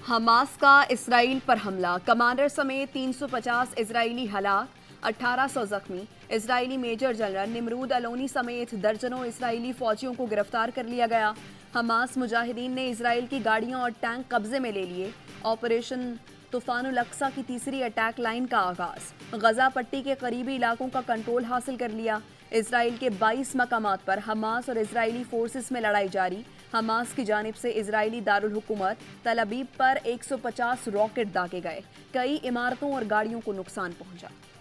Hamas का Israel पर हमला, कमांडर समेत 350 इजरायली हलाक, 1800 जख्मी। Israeli major general Nimrod Aloni समेत दर्जनों इजरायली फौजियों को गिरफ्तार कर लिया गया। हमास मुजाहिदीन ने इजराइल की गाड़ियां और टैंक कब्जे में ले लिए। ऑपरेशन तूफानुल अक्सा की तीसरी अटैक लाइन का आगाज, गजा पट्टी के करीबी इलाकों का कंट्रोल हासिल कर लिया। इजराइल के 22 मकामात पर हमास और इजरायली फोर्सेस में लड़ाई जारी। हमास की जानिब से इजरायली दारुल हुकूमत तल अबीब पर 150 रॉकेट दागे गए। कई इमारतों और गाड़ियों को नुकसान पहुंचा।